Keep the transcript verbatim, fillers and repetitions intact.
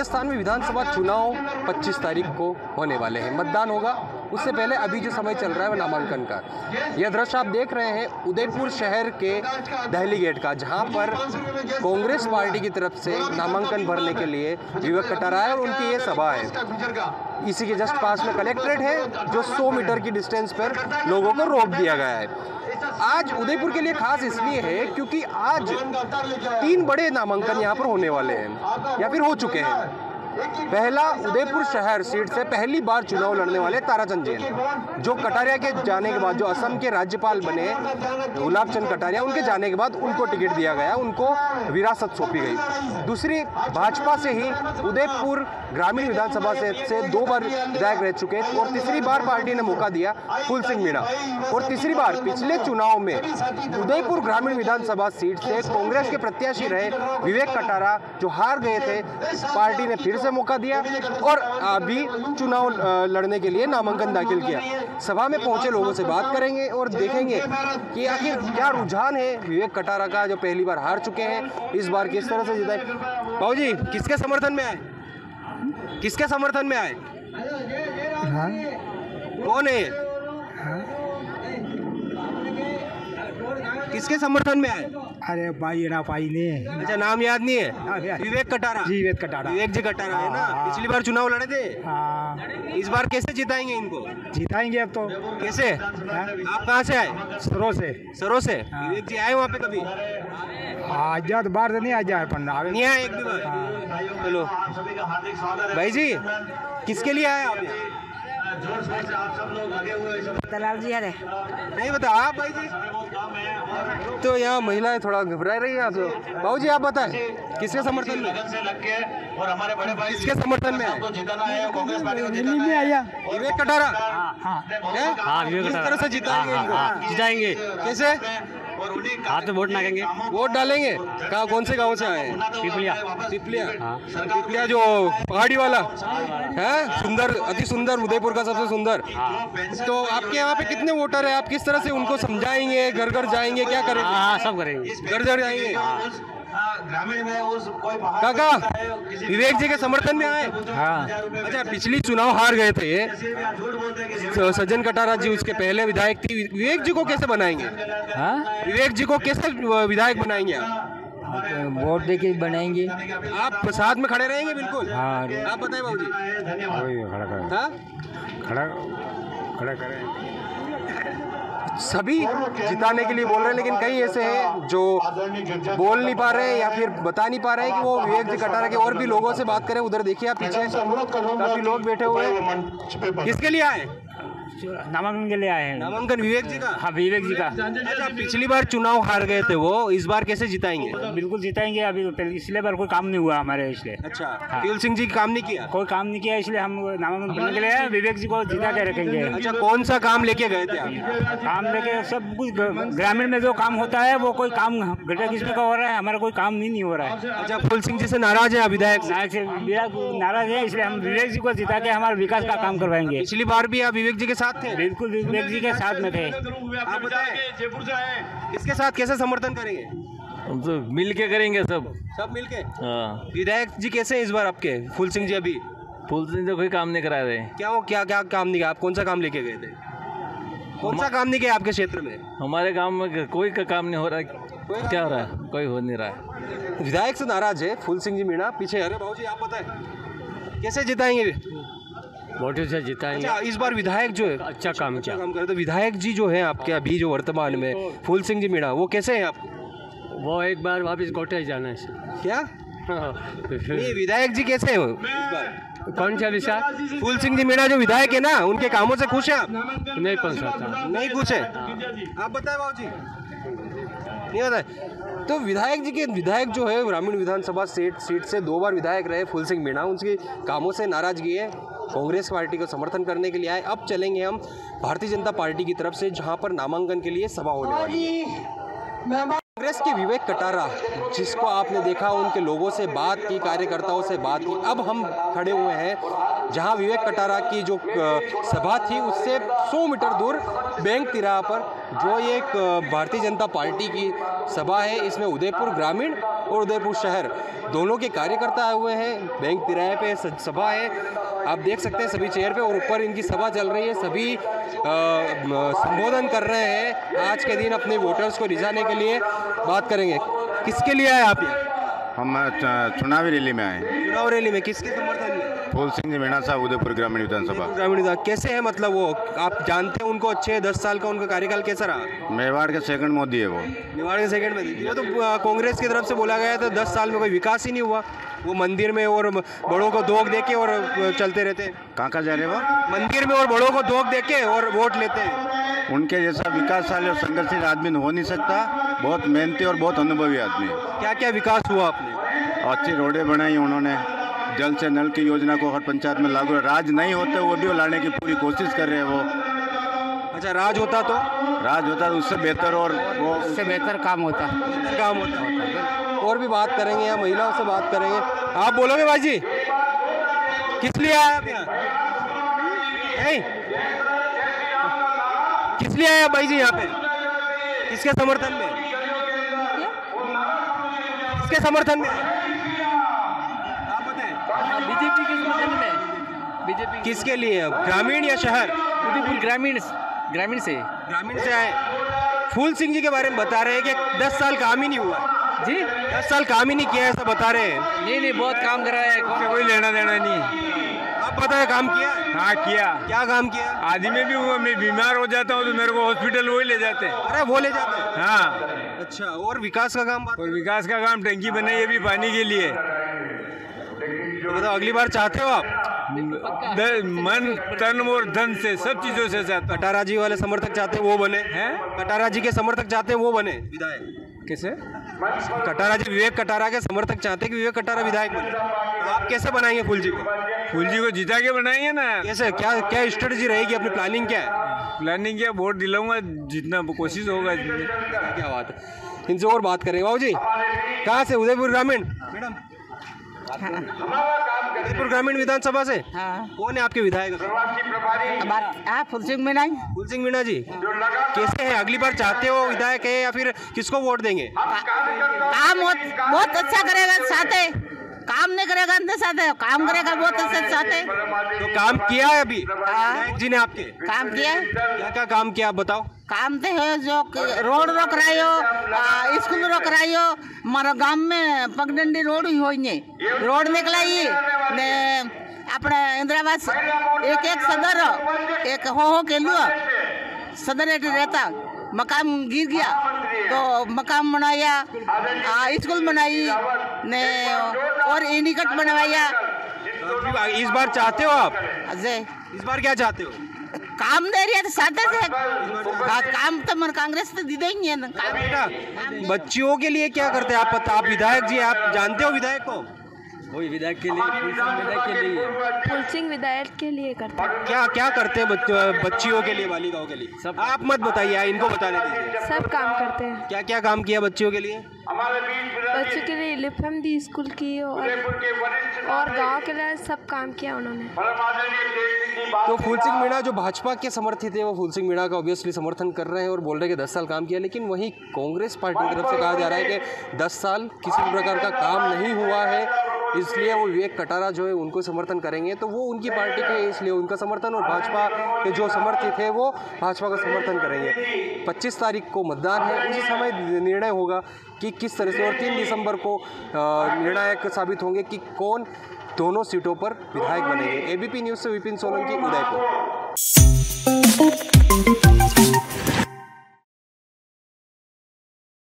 राजस्थान में विधानसभा चुनाव पच्चीस तारीख को होने वाले हैं। मतदान होगा, उससे पहले अभी जो समय चल रहा है वो नामांकन का। यह दृश्य आप देख रहे हैं उदयपुर शहर के दहली गेट का, जहां पर कांग्रेस पार्टी की तरफ से नामांकन भरने के लिए विवेक कटारा है और उनकी ये सभा है। इसी के जस्ट पास में कलेक्ट्रेट है, जो सौ मीटर की डिस्टेंस पर लोगों को रोक दिया गया है। आज उदयपुर के लिए खास इसलिए है क्योंकि आज तीन बड़े नामांकन यहाँ पर होने वाले हैं या फिर हो चुके हैं। पहला, उदयपुर शहर सीट से पहली बार चुनाव लड़ने वाले ताराचंद जैन, जो कटारिया के जाने के बाद, जो असम के राज्यपाल बने गुलाब चंद कटारिया, उनके जाने के बाद उनको टिकट दिया गया, उनको विरासत सौंपी गई। दूसरी, भाजपा से ही उदयपुर ग्रामीण विधानसभा से, से दो बार विधायक रह चुके हैं और तीसरी बार पार्टी ने मौका दिया फूल सिंह मीणा। और तीसरी बार पिछले चुनाव में उदयपुर ग्रामीण विधानसभा सीट से कांग्रेस के प्रत्याशी रहे विवेक कटारा, जो हार गए थे, पार्टी ने फिर से मौका दिया और अभी चुनाव लड़ने के लिए नामांकन दाखिल किया। सभा में पहुंचे लोगों से बात करेंगे और देखेंगे कि आखिर क्या रुझान है विवेक कटारा का, जो पहली बार हार चुके हैं, इस बार किस तरह से जिताए। बाबू जी, किसके समर्थन में आए? किसके समर्थन में आए? हाँ? कौन है? हाँ? किसके समर्थन में आए? अरे भाई ना पाई ने। अच्छा, नाम याद नहीं है? विवेक कटारा। जी, विवेक कटारा। विवेक जी कटारा है ना। पिछली बार चुनाव लड़े थे। हाँ। इस बार कैसे जिताएंगे इनको? जिताएंगे अब तो। कैसे? हाँ? आप कहाँ से आए? सरो से। सरो से। हाँ। विवेक जी आए वहाँ पे कभी? आज तो बाहर से नहीं आ जाए पर नहीं आए एक भी बार। चलो भाई जी, किसके लिए आए आप? दलाल जी है नहीं बता आप भाई जी। तो यहाँ महिलाएं थोड़ा घबरा रही हैं आप तो। बाबू जी आप बताएं, किसके समर्थन में? किसके समर्थन में में आया विवेक कटारा। हाँ हाँ विवेक किस तरह से जिताएंगे इनको? जिताएंगे। कैसे? हाथ में वोट मांगेंगे। वोट डालेंगे। कहाँ, कौन से गांव से आए हैं? पिपलिया। पिपलिया। पिपलिया जो पहाड़ी वाला है, सुंदर, अति सुंदर, उदयपुर का सबसे सुंदर। तो आपके यहाँ पे कितने वोटर है? आप किस तरह से उनको समझाएंगे? घर घर जाएंगे, क्या करेंगे? हाँ सब करेंगे, घर घर जाएंगे। काका, विवेक जी के समर्थन में आए? हाँ। अच्छा, पिछली चुनाव हार गए थे सज्जन कटारा जी, उसके पहले विधायक थी। विवेक जी को कैसे बनाएंगे? हाँ? विवेक जी को कैसे विधायक बनाएंगे आप? वोट दे के बनाएंगे। आप साथ में खड़े रहेंगे बिल्कुल? हाँ। आप बताएं बाबू जी। खड़ा कर हाँ? खड़ा खड़ा करें। सभी जिताने के लिए बोल रहे हैं, लेकिन कई ऐसे हैं जो बोल नहीं पा रहे हैं या फिर बता नहीं पा रहे हैं कि वो विवेक जी कटारा के। और भी लोगों से बात करें, उधर देखिए आप पीछे काफी लोग बैठे हुए हैं। किसके लिए आए? नामांकन के लिए आए हैं। नामांकन विवेक जी का? हाँ विवेक जी का। अच्छा, पिछली बार चुनाव हार गए थे वो, इस बार कैसे जिताएंगे? बिल्कुल जिताएंगे। अभी पिछले बार कोई काम नहीं हुआ हमारे, इसलिए। अच्छा, हाँ। फूल सिंह जी काम नहीं किया? कोई काम नहीं किया, इसलिए हम नामांकन करने के लिए आए। विवेक जी को जिता के रखेंगे। अच्छा, कौन सा काम लेके गए थे आप? काम लेके सब कुछ, ग्रामीण में जो काम होता है वो कोई काम घटा किस्म का हो रहा है, हमारा कोई काम नहीं, नहीं हो रहा है। अच्छा, फूल सिंह जी से नाराज है विधायक? नाराज से नाराज है, इसलिए हम विवेक जी को जिता के हमारे विकास का काम करवाएंगे। पिछली बार भी आप विवेक जी के साथ थे? बिल्कुल विवेक जी के साथ में थे। आप बताएं, जयपुर से आए, इसके साथ कैसे समर्थन करेंगे? हम तो मिल के करेंगे, सब सब मिल के। हाँ। विधायक जी कैसे इस बार आपके? फूल सिंह जी अभी फूल सिंह तो कोई काम नहीं करा रहे। क्या वो क्या क्या काम नहीं किया? आप कौन सा काम लेके गए थे? कौन सा काम नहीं किया आपके क्षेत्र में? हमारे गांव में कोई का काम नहीं हो रहा है। क्या हो रहा है? कोई हो नहीं रहा है। विधायक से नाराज है फूल सिंह जी मीणा। पीछे अरे बाबू जी आप बताएं, कैसे जिताएंगे? वोटों से जिताएंगे। अच्छा, इस बार विधायक जो है अच्छा काम किया। काम करे तो विधायक जी जो है आपके अभी जो वर्तमान में फूल सिंह जी मीणा, वो कैसे हैं आपको? वो एक बार वापस कोटे जाना है। क्या? नहीं, विधायक जी कैसे हैं इस बार? कौन सा विषय? फूल सिंह जी मीणा जो विधायक है ना, उनके कामों से खुश हैं आप? नहीं पहुँच सकता। नहीं खुश है? आप बताएं बाबू जी। नहीं बताए तो विधायक जी के विधायक जो है ग्रामीण विधानसभा सीट सीट से दो बार विधायक रहे फूल सिंह मीणा, उनके कामों से नाराजगी है। कांग्रेस पार्टी को समर्थन करने के लिए आए। अब चलेंगे हम भारतीय जनता पार्टी की तरफ से, जहां पर नामांकन के लिए सभा होने वाली है। कांग्रेस के विवेक कटारा, जिसको आपने देखा, उनके लोगों से बात की, कार्यकर्ताओं से बात की। अब हम खड़े हुए हैं जहां विवेक कटारा की जो सभा थी उससे सौ मीटर दूर बैंक तिराहा पर जो ये एक भारतीय जनता पार्टी की सभा है, इसमें उदयपुर ग्रामीण और उदयपुर शहर दोनों के कार्यकर्ता आए हुए हैं। बैंक तिराहे पे सभा है, आप देख सकते हैं सभी चेयर पे, और ऊपर इनकी सभा चल रही है। सभी संबोधन कर रहे हैं आज के दिन अपने वोटर्स को रिझाने के लिए। बात करेंगे, किसके लिए आए आप यहाँ? हम चुनावी रैली में आए। चुनाव रैली में किसके समर्थन में? फूल सिंह जी मीणा साहब, उदयपुर ग्रामीण विधानसभा। ग्रामीण विधान कैसे है, मतलब वो आप जानते हैं उनको अच्छे? दस साल का उनका कार्यकाल कैसा रहा? मेवाड़ के सेकंड मोदी है वो। मेवाड़ के सेकंड में वो तो कांग्रेस की तरफ से बोला गया था दस साल में कोई विकास ही नहीं हुआ। वो मंदिर में और बड़ों को दोग दे के और चलते रहते हैं। कहाँ कहाँ जा रहे वो? मंदिर में और बड़ों को दोग दे के और वोट लेते हैं। उनके जैसा विकासशाली और संघर्षशील आदमी हो नहीं सकता। बहुत मेहनती और बहुत अनुभवी आदमी। क्या क्या विकास हुआ आपने? अच्छी रोडें बनाई उन्होंने, जल से नल की योजना को हर पंचायत में लागू। राज नहीं होते वो भी लाने की पूरी कोशिश कर रहे हैं वो। अच्छा, राज होता तो? राज होता तो उससे बेहतर और वो उससे बेहतर काम होता काम होता। और भी बात करेंगे, या महिलाओं से बात करेंगे। आप बोलोगे भाई जी, किस लिए आए आप यहाँ? नहीं, किस लिए आए आप भाई जी यहाँ पे? किसके समर्थन में? किसके समर्थन में? आप बताएं। बीजेपी के समर्थन में। बीजेपी किसके लिए? ग्रामीण या शहर? उदयपुर ग्रामीण ग्रामीण से ग्रामीण से आए। फूल सिंह जी के बारे में बता रहे हैं कि दस साल काम ही नहीं हुआ जी। दस साल काम ही नहीं किया, ऐसा बता रहे हैं। नहीं नहीं, बहुत काम करा है, कोई लेना देना नहीं। आप पता है काम किया? हाँ किया। क्या काम किया? आदि में भी हुआ, मैं बीमार हो जाता हूँ तो मेरे को हॉस्पिटल वही ले जाते हैं। अरे वो ले जाते हैं? हाँ। अच्छा, और विकास का काम? और विकास का काम, टंकी बनाई है भी पानी के लिए। तो बताओ, अगली बार चाहते हो आप? मन तन और धन से सब चीजों से चाहता। कटारा जी वाले समर्थक चाहते हैं वो बने हैं? कटारा जी के समर्थक चाहते हैं वो बने विधायक? कैसे? कटारा जी, विवेक कटारा के समर्थक चाहते हैं कि विवेक कटारा विधायक बने। तो आप कैसे बनाएंगे फूल जी को? फूल जी को जिता के बनाएंगे ना। कैसे, क्या क्या स्ट्रेटजी रहेगी, अपनी प्लानिंग क्या है? प्लानिंग क्या, वोट दिलाऊंगा जितना कोशिश होगा। क्या बात है, इनसे और बात करेंगे। बाबू जी कहाँ से? उदयपुर ग्रामीण मैडम? उदयपुर ग्रामीण विधानसभा से? हाँ। कौन है आपके विधायक? आप फूल सिंह मीणा। फूल सिंह मीणा जी कैसे हैं? अगली बार चाहते हो विधायक है या फिर किसको वोट देंगे? काम बहुत अच्छा करेगा, साथ है। काम नहीं करेगा अंदर साथ है, काम करेगा बहुत अच्छा साथ है। तो काम किया है अभी विधायक जी ने आपके? काम किया है। क्या क्या काम किया आप बताओ? काम तो है, जो रोड रोक रही हो, स्कूल रोक रही हो। हमारा गांव में पगडंडी रोड ही होइए, रोड निकलाई ने अपने इंदिरावास एक एक सदर एक हो हो के लिए सदर एक रहता, मकान गिर गया तो मकान बनाया, स्कूल बनाई ने और इनिकट बनवाया। इस बार चाहते हो आप? अजय इस बार क्या चाहते हो? काम दे रही है तो साथ से काम तो मन कांग्रेस तो दी देंगे है ना काम। बेटा, बच्चियों के लिए क्या करते हैं आप? पता, आप विधायक जी, आप जानते हो विधायक को? वही विधायक के लिए, फूल सिंह विधायक के लिए। फूल सिंह विधायक के लिए करते हैं। क्या क्या करते हैं बच्च, बच्चियों के लिए, बालिकाओं के लिए? सब आप मत बताइए, इनको बताने दीजिए। सब काम करते हैं। क्या क्या काम किया बच्चियों के लिए? बच्चों के लिए लिफम दी स्कूल की और और गांव के लिए सब काम किया उन्होंने। तो फूल सिंह मीणा जो भाजपा के समर्थित है वो फूल सिंह मीणा का ऑब्वियसली समर्थन कर रहे हैं और बोल रहे हैं कि दस साल काम किया, लेकिन वहीं कांग्रेस पार्टी की तरफ से कहा जा रहा है कि दस साल किसी भी प्रकार का काम नहीं हुआ है, इसलिए वो विवेक कटारा जो है उनको समर्थन करेंगे। तो वो उनकी पार्टी के इसलिए उनका समर्थन, और भाजपा के जो समर्थित है वो भाजपा का समर्थन करेंगे। पच्चीस तारीख को मतदान है, उसी समय निर्णय होगा कि किस तरह से, और तीन दिसंबर को निर्णायक साबित होंगे कि कौन दोनों सीटों पर विधायक बनेंगे। एबीपी न्यूज़ से विपिन सोलंकी, उदयपुर।